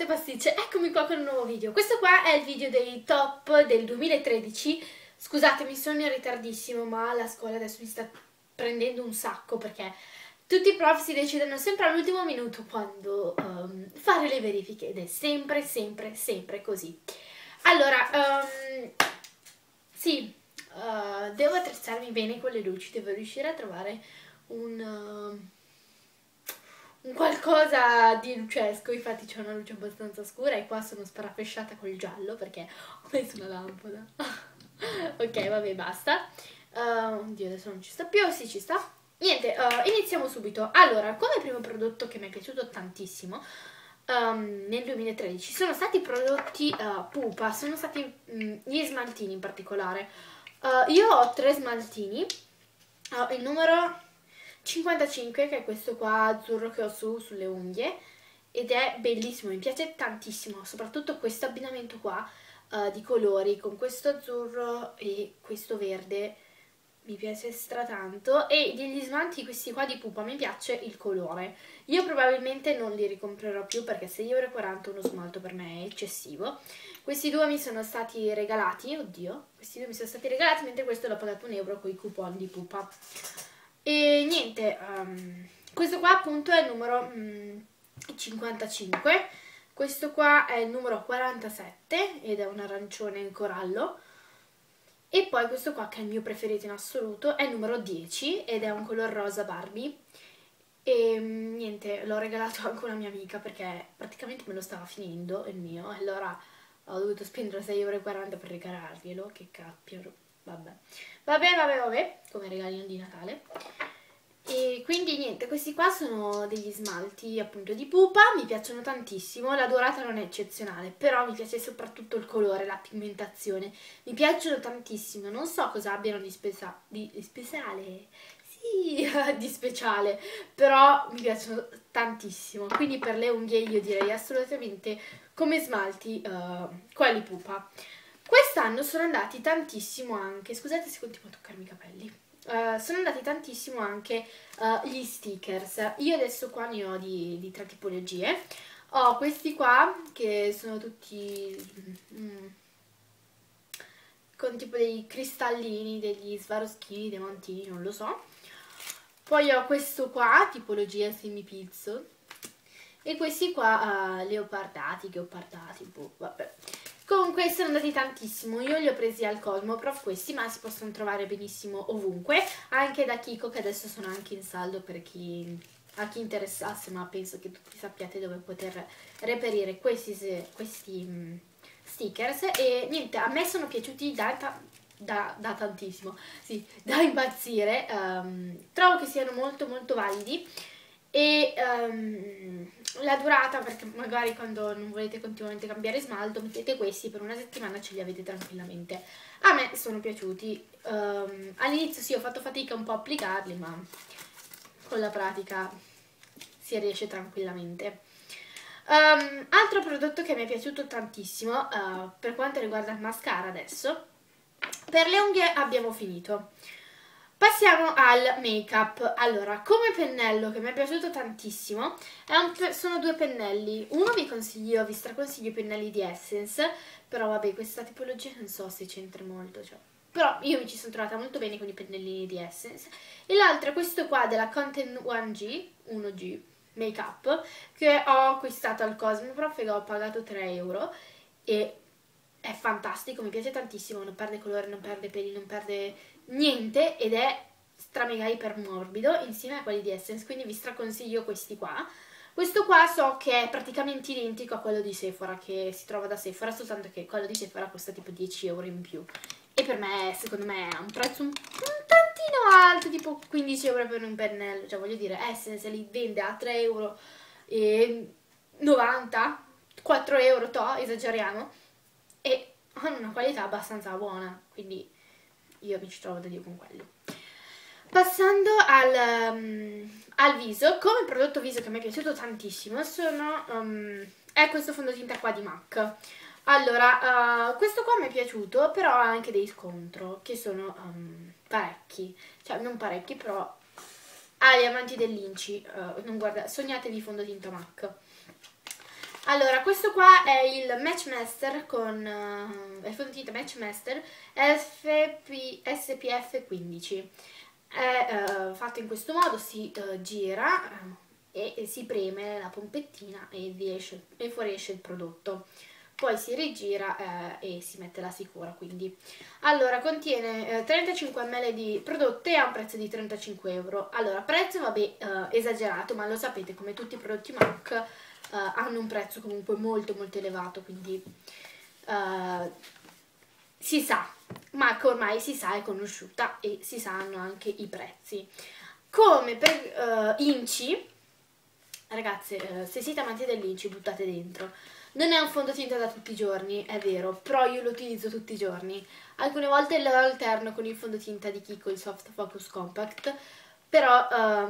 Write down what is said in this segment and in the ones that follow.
tante pasticce, eccomi qua con un nuovo video. Questo qua è il video dei top del 2013. Scusatemi, sono in ritardissimo, ma la scuola adesso mi sta prendendo un sacco perché tutti i prof si decidono sempre all'ultimo minuto quando fare le verifiche ed è sempre così. Allora, sì, devo attrezzarmi bene con le luci, devo riuscire a trovare un qualcosa di lucesco. Infatti c'è una luce abbastanza scura e qua sono sparafesciata col giallo perché ho messo una lampada. Ok, vabbè, basta. Oddio, adesso non ci sta più. Sì, ci sta. Niente, iniziamo subito. Allora, come primo prodotto che mi è piaciuto tantissimo nel 2013 sono stati prodotti Pupa, sono stati gli smaltini in particolare. Io ho 3 smaltini, il numero 55, che è questo qua azzurro che ho sulle unghie, ed è bellissimo, mi piace tantissimo, soprattutto questo abbinamento qua di colori con questo azzurro e questo verde mi piace stratanto. E degli smalti questi qua di Pupa mi piace il colore. Io probabilmente non li ricomprerò più perché 6,40 € uno smalto per me è eccessivo. Questi due mi sono stati regalati, oddio, questi due mi sono stati regalati, mentre questo l'ho pagato 1 € con i coupon di Pupa. E niente, questo qua appunto è il numero 55, questo qua è il numero 47 ed è un arancione in corallo, e poi questo qua che è il mio preferito in assoluto è il numero 10 ed è un color rosa Barbie. E niente, l'ho regalato anche a una mia amica perché praticamente me lo stava finendo il mio, e allora ho dovuto spendere 6,40 € per regalarglielo, che cappio, vabbè, come regalino di Natale. E quindi niente, questi qua sono degli smalti appunto di Pupa, mi piacciono tantissimo, la dorata non è eccezionale, però mi piace soprattutto il colore, la pigmentazione, mi piacciono tantissimo, non so cosa abbiano di speciale, sì, di speciale, però mi piacciono tantissimo, quindi per le unghie io direi assolutamente come smalti quelli Pupa. Quest'anno sono andati tantissimo anche, scusate se continuo a toccarmi i capelli, sono andati tantissimo anche gli stickers. Io adesso qua ne ho di 3 tipologie. Ho questi qua che sono tutti con tipo dei cristallini, degli Swarovski, dei mantini, non lo so. Poi ho questo qua, tipologia semipizzo, e questi qua leopardati, boh, vabbè. Comunque sono andati tantissimo, io li ho presi al Cosmoprof questi, ma si possono trovare benissimo ovunque, anche da Kiko, che adesso sono anche in saldo per a chi interessasse, ma penso che tutti sappiate dove poter reperire questi stickers. E niente, a me sono piaciuti da tantissimo, sì, da impazzire, trovo che siano molto validi. E la durata, perché magari quando non volete continuamente cambiare smalto mettete questi, per una settimana ce li avete tranquillamente. A me sono piaciuti, all'inizio sì, ho fatto fatica un po' a applicarli, ma con la pratica si riesce tranquillamente. Altro prodotto che mi è piaciuto tantissimo per quanto riguarda il mascara, adesso per le unghie abbiamo finito. Passiamo al make up. Allora, come pennello che mi è piaciuto tantissimo sono 2 pennelli. Uno vi straconsiglio i pennelli di Essence, però vabbè, questa tipologia non so se c'entra molto, cioè. Però io mi ci sono trovata molto bene con i pennellini di Essence. E l'altro è questo qua della Content 1G Make Up, che ho acquistato al Cosmoprof e ho pagato 3 € e è fantastico, mi piace tantissimo, non perde colore, non perde peli, non perde niente ed è stra mega iper morbido insieme a quelli di Essence, quindi vi straconsiglio questi qua. Questo qua so che è praticamente identico a quello di Sephora, che si trova da Sephora, soltanto che quello di Sephora costa tipo 10 € in più e per me, secondo me, ha un prezzo un tantino alto, tipo 15 € per un pennello, cioè voglio dire, Essence li vende a 3 € e 90, 4 € to, esageriamo, e hanno una qualità abbastanza buona, quindi io mi ci trovo da Dio con quello. Passando al viso, come prodotto viso che mi è piaciuto tantissimo è questo fondotinta qua di MAC. Allora, questo qua mi è piaciuto, però ha anche dei scontro, che sono parecchi, cioè non parecchi, però agli amanti dell'Inci, sognatevi fondotinta MAC. Allora, questo qua è il Matchmaster con il fondotinta Matchmaster SPF 15. È fatto in questo modo, si gira e si preme la pompettina e fuoriesce il prodotto. Poi si rigira e si mette la sicura, quindi. Allora, contiene 35 ml di prodotto e ha un prezzo di 35 euro. Allora, prezzo, vabbè, esagerato, ma lo sapete, come tutti i prodotti MAC hanno un prezzo comunque molto molto elevato, quindi si sa, MAC ormai si sa, è conosciuta e si sanno anche i prezzi. Come per Inci, ragazze, se siete amanti dell'Inci buttate dentro. Non è un fondotinta da tutti i giorni, è vero, però io lo utilizzo tutti i giorni. Alcune volte lo alterno con il fondotinta di Kiko, il Soft Focus Compact, però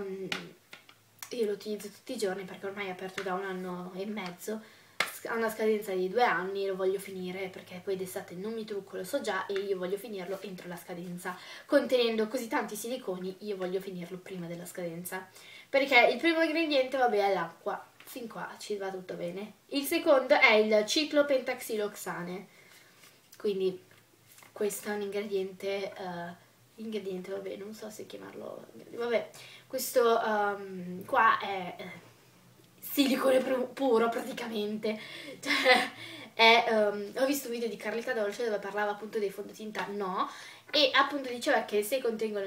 io lo utilizzo tutti i giorni perché ormai è aperto da 1 anno e mezzo, ha una scadenza di 2 anni, lo voglio finire perché poi d'estate non mi trucco, lo so già, e io voglio finirlo entro la scadenza. Contenendo così tanti siliconi, io voglio finirlo prima della scadenza. Perché il primo ingrediente, vabbè, è l'acqua. Fin qua ci va tutto bene. Il secondo è il ciclopentaxiloxane. Quindi questo è un ingrediente, vabbè, non so se chiamarlo, vabbè, questo qua è silicone puro praticamente. Cioè, ho visto un video di Carlita Dolce dove parlava appunto dei fondotinta no, e appunto diceva che se contengono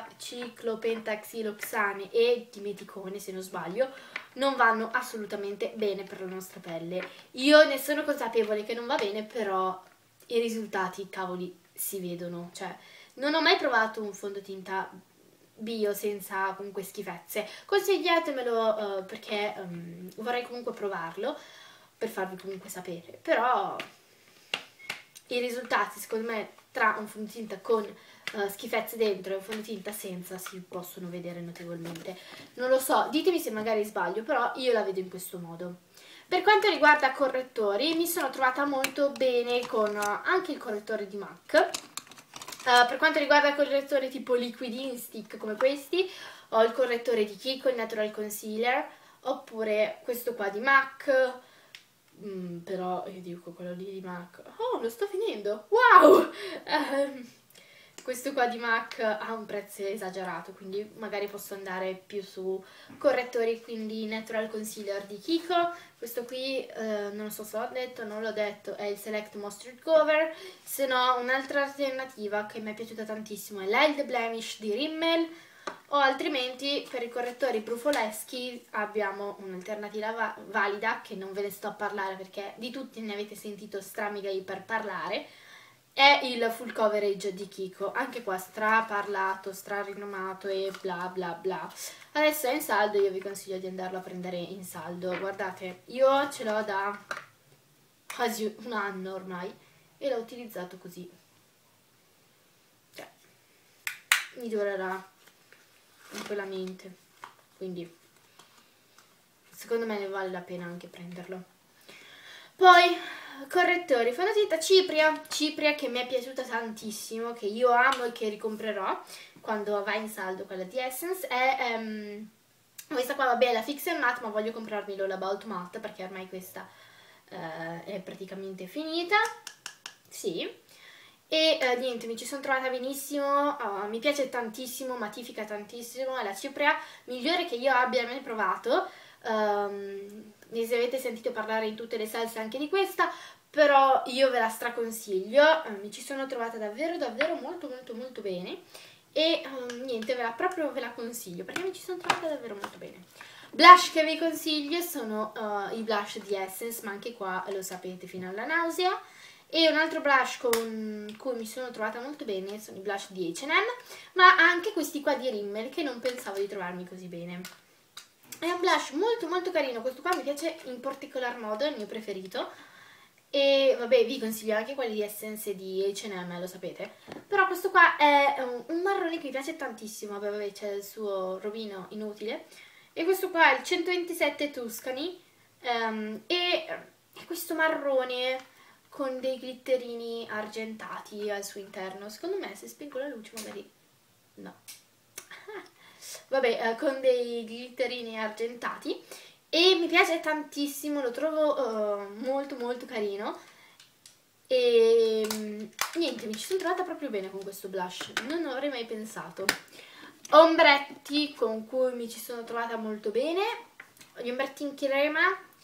ciclopentaxiloxane e dimeticone, se non sbaglio, non vanno assolutamente bene per la nostra pelle. Io ne sono consapevole che non va bene, però i risultati, cavoli, si vedono. Cioè, non ho mai provato un fondotinta bio senza comunque schifezze. Consigliatemelo perché vorrei comunque provarlo per farvi comunque sapere. Però i risultati, secondo me, tra un fondotinta con schifezze dentro e un fondotinta senza si possono vedere notevolmente. Non lo so, ditemi se magari sbaglio, però io la vedo in questo modo. Per quanto riguarda correttori, mi sono trovata molto bene con anche il correttore di MAC. Per quanto riguarda correttori tipo liquidi in stick come questi, ho il correttore di Kiko, il Natural Concealer, oppure questo qua di MAC, però io dico quello lì di MAC. Oh, lo sto finendo! Wow! Questo qua di MAC ha un prezzo esagerato, quindi magari posso andare più su correttori, quindi Natural Concealer di Kiko. Questo qui, non so se l'ho detto, non l'ho detto, è il Select Moisture Cover. Se no, un'altra alternativa che mi è piaciuta tantissimo è l'Hide Blemish di Rimmel, o altrimenti per i correttori brufoleschi abbiamo un'alternativa valida, che non ve ne sto a parlare perché di tutti ne avete sentito stramigai per parlare. È il Full Coverage di Kiko, anche qua straparlato, strarinomato e bla bla bla. Adesso è in saldo, io vi consiglio di andarlo a prendere in saldo. Guardate, io ce l'ho da quasi 1 anno ormai e l'ho utilizzato così. Cioè, mi durerà tranquillamente, quindi secondo me ne vale la pena anche prenderlo. Poi correttori, fondotinta Cipria che mi è piaciuta tantissimo, che io amo e che ricomprerò quando va in saldo, quella di Essence, è questa qua, vabbè, è la Fix and Matte, ma voglio comprarmi l'About Matte perché ormai questa è praticamente finita. Sì. E niente, mi ci sono trovata benissimo, mi piace tantissimo, matifica tantissimo, è la cipria migliore che io abbia mai provato. Ne avete sentito parlare in tutte le salse anche di questa, però io ve la straconsiglio, mi ci sono trovata davvero davvero molto molto molto bene e niente, proprio ve la consiglio perché mi ci sono trovata davvero molto bene. Blush che vi consiglio sono i blush di Essence, ma anche qua lo sapete fino alla nausea. E un altro blush con cui mi sono trovata molto bene sono i blush di H&M, ma anche questi qua di Rimmel che non pensavo di trovarmi così bene. È un blush molto molto carino, questo qua mi piace in particolar modo, è il mio preferito. E vabbè, vi consiglio anche quelli di Essence e di H&M, lo sapete. Però questo qua è un marrone che mi piace tantissimo, vabbè c'è il suo robino inutile. E questo qua è il 127 Tuscany e questo marrone con dei glitterini argentati al suo interno. Secondo me se spengo la luce magari no. Vabbè, con dei glitterini argentati e mi piace tantissimo, lo trovo molto molto carino e niente, mi ci sono trovata proprio bene con questo blush, non avrei mai pensato. Ombretti con cui mi ci sono trovata molto bene, gli ombretti in crema,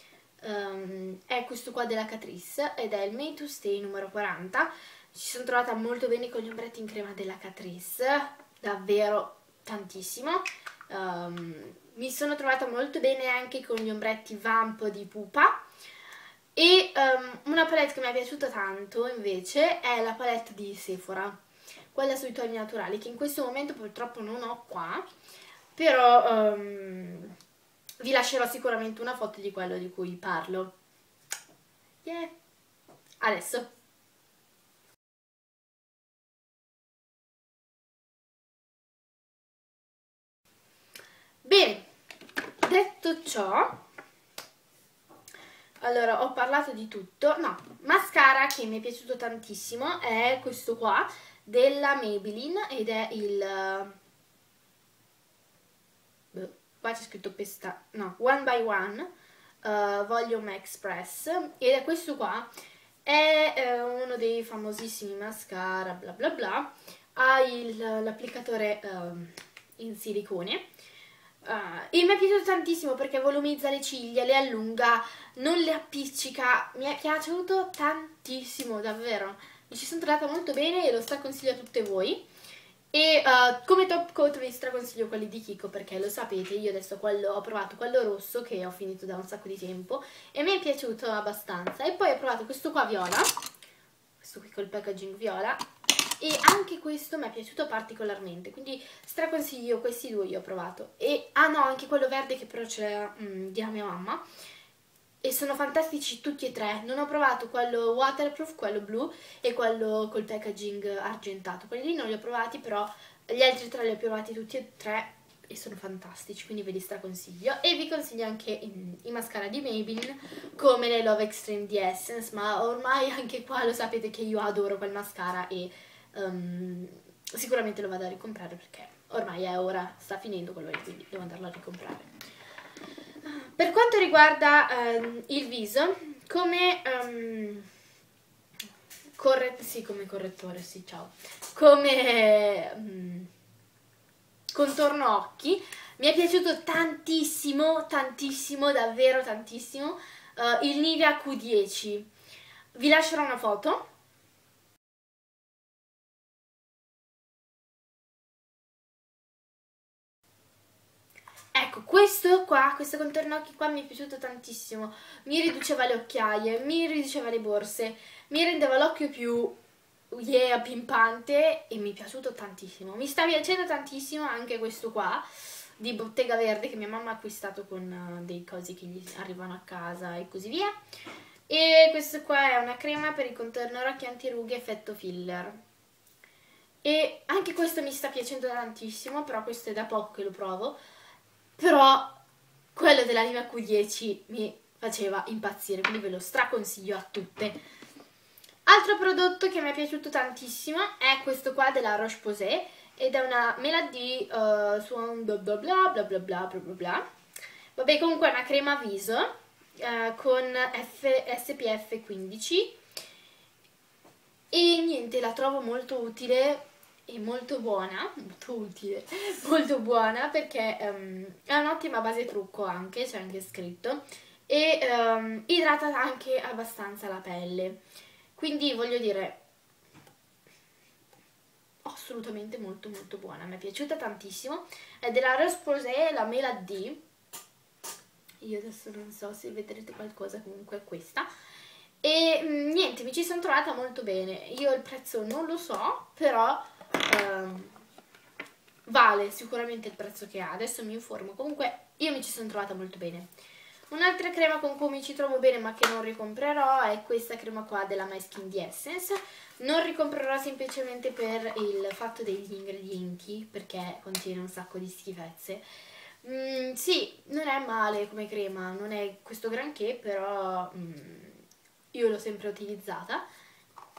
è questo qua della Catrice ed è il Made to Stay numero 40. Ci sono trovata molto bene con gli ombretti in crema della Catrice, davvero tantissimo. Mi sono trovata molto bene anche con gli ombretti Vamp di Pupa. E una palette che mi è piaciuta tanto invece è la palette di Sephora, quella sui toni naturali, che in questo momento purtroppo non ho qua, però vi lascerò sicuramente una foto di quello di cui parlo. Yeah. Adesso. Bene, detto ciò, allora ho parlato di tutto. No, mascara che mi è piaciuto tantissimo è questo qua della Maybelline ed è il qua c'è scritto One by One Volume Express ed è questo qua, è uno dei famosissimi mascara bla bla bla, ha l'applicatore in silicone e mi è piaciuto tantissimo perché volumizza le ciglia, le allunga, non le appiccica, mi è piaciuto tantissimo, davvero, mi ci sono trovata molto bene e lo straconsiglio a tutte voi. E come top coat vi straconsiglio quelli di Kiko perché lo sapete, io adesso ho provato quello rosso che ho finito da un sacco di tempo e mi è piaciuto abbastanza, e poi ho provato questo qua viola, questo qui col packaging viola, e anche questo mi è piaciuto particolarmente, quindi straconsiglio questi due. Io ho provato e no, anche quello verde che però c'è di mia mamma, e sono fantastici tutti e tre. Non ho provato quello waterproof, quello blu e quello col packaging argentato, quelli lì non li ho provati, però gli altri tre li ho provati tutti e tre e sono fantastici, quindi ve li straconsiglio. E vi consiglio anche i mascara di Maybelline come le Love Extreme di Essence, ma ormai anche qua lo sapete che io adoro quel mascara e sicuramente lo vado a ricomprare perché ormai è ora, sta finendo quello lì, quindi devo andarlo a ricomprare. Per quanto riguarda il viso, come come correttore, sì, ciao, come contorno occhi, mi è piaciuto tantissimo, tantissimo, davvero tantissimo, il Nivea Q10. Vi lascerò una foto. Ecco, questo qua, questo contorno occhi qua mi è piaciuto tantissimo, mi riduceva le occhiaie, mi riduceva le borse, mi rendeva l'occhio più pimpante e mi è piaciuto tantissimo. Mi sta piacendo tantissimo anche questo qua di Bottega Verde che mia mamma ha acquistato con dei cosi che gli arrivano a casa e così via. E questo qua è una crema per il contorno occhi antirughe effetto filler. E anche questo mi sta piacendo tantissimo, però questo è da poco che lo provo. Però quello della Nivea Q10 mi faceva impazzire, quindi ve lo straconsiglio a tutte. Altro prodotto che mi è piaciuto tantissimo è questo qua della Roche-Posay ed è una Melody Swan bla bla bla bla bla bla bla bla. Vabbè, comunque è una crema viso con SPF 15 e niente, la trovo molto utile e molto buona, molto utile, molto buona perché è un'ottima base trucco anche, c'è anche scritto, e idrata anche abbastanza la pelle, quindi voglio dire, assolutamente molto molto buona, mi è piaciuta tantissimo, è della Roche-Posay, la Mela D, io adesso non so se vedrete qualcosa, comunque è questa. E niente, mi ci sono trovata molto bene. Io il prezzo non lo so, però vale sicuramente il prezzo che ha. Adesso mi informo. Comunque io mi ci sono trovata molto bene. Un'altra crema con cui mi ci trovo bene ma che non ricomprerò è questa crema qua della My Skin di Essence. Non ricomprerò semplicemente per il fatto degli ingredienti, perché contiene un sacco di schifezze. Sì, non è male come crema, non è questo granché, però io l'ho sempre utilizzata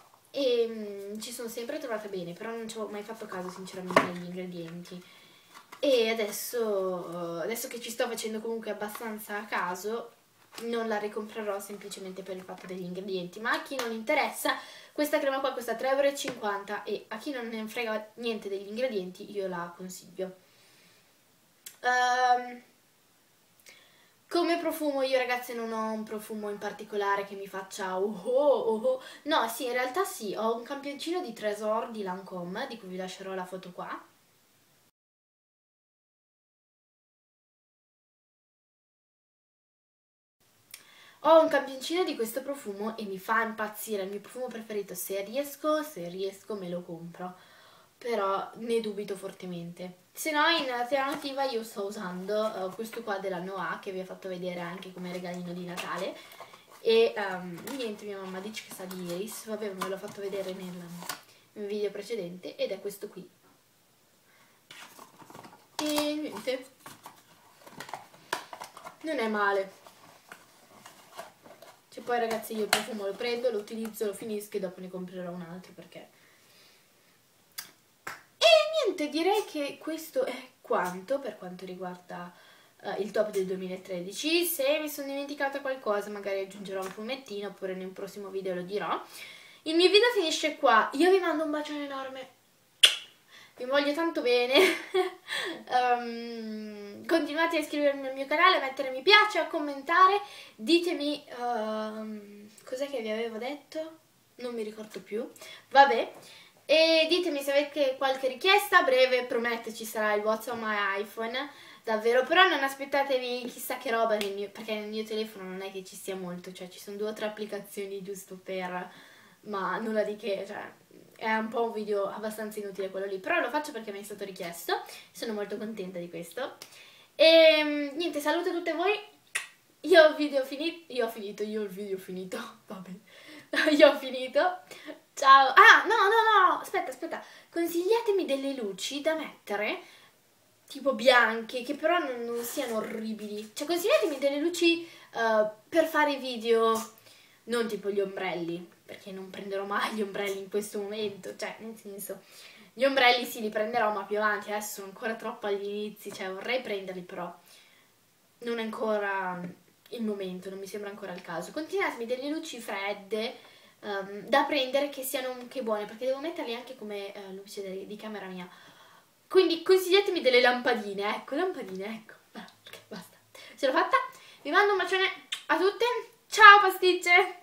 e ci sono sempre trovata bene, però non ci ho mai fatto caso sinceramente agli ingredienti. E adesso che ci sto facendo comunque abbastanza a caso, non la ricomprerò semplicemente per il fatto degli ingredienti, ma a chi non interessa questa crema qua costa 3,50 € e a chi non ne frega niente degli ingredienti io la consiglio. Come profumo io ragazze non ho un profumo in particolare che mi faccia no, sì, in realtà sì, ho un campioncino di Tresor di Lancôme, di cui vi lascerò la foto qua. Ho un campioncino di questo profumo e mi fa impazzire, è il mio profumo preferito, se riesco me lo compro, però ne dubito fortemente. Se no in alternativa io sto usando questo qua della Noah che vi ho fatto vedere anche come regalino di Natale e niente, mia mamma dice che sa di Iris, vabbè me l'ho fatto vedere nel video precedente ed è questo qui. E niente, non è male. Cioè poi ragazzi io il profumo lo prendo, lo utilizzo, lo finisco e dopo ne comprerò un altro perché... E niente, direi che questo è quanto per quanto riguarda il top del 2013. Se mi sono dimenticata qualcosa magari aggiungerò un fumettino oppure nel prossimo video lo dirò. Il mio video finisce qua, io vi mando un bacione enorme. Vi voglio tanto bene. Continuate a iscrivervi al mio canale, a mettere mi piace, a commentare. Ditemi cos'è che vi avevo detto? Non mi ricordo più. Vabbè. E ditemi se avete qualche richiesta. A breve prometto ci sarà il What's on my iPhone. Davvero, però non aspettatevi chissà che roba perché nel mio telefono non è che ci sia molto, cioè ci sono 2 o 3 applicazioni giusto per, ma nulla di che, cioè è un po' un video abbastanza inutile quello lì, però lo faccio perché mi è stato richiesto, sono molto contenta di questo. E niente, saluto tutte voi, io ho il video finito, vabbè, io ho finito, ciao, ah no, aspetta, consigliatemi delle luci da mettere, tipo bianche, che però non siano orribili, cioè consigliatemi delle luci per fare video, non tipo gli ombrelli, perché non prenderò mai gli ombrelli in questo momento, cioè nel senso, gli ombrelli sì li prenderò ma più avanti, adesso sono ancora troppo agli inizi, cioè vorrei prenderli però non è ancora il momento, non mi sembra ancora il caso. Continuatemi delle luci fredde da prendere che siano anche buone, perché devo metterli anche come luce di camera mia. Quindi consigliatemi delle lampadine, ecco, basta, ce l'ho fatta, vi mando un bacione a tutte, ciao pasticce!